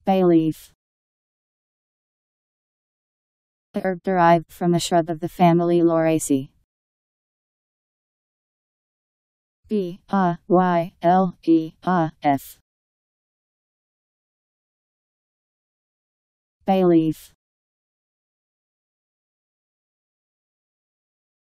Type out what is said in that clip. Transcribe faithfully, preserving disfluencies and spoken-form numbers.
Bay leaf. A herb derived from a shrub of the family Lauraceae. B A Y L E A F. Bay leaf.